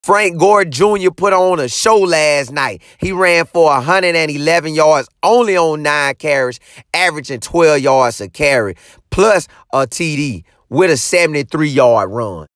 Frank Gore Jr. put on a show last night. He ran for 111 yards, only on 9 carries, averaging 12 yards a carry, plus a TD with a 73-yard run.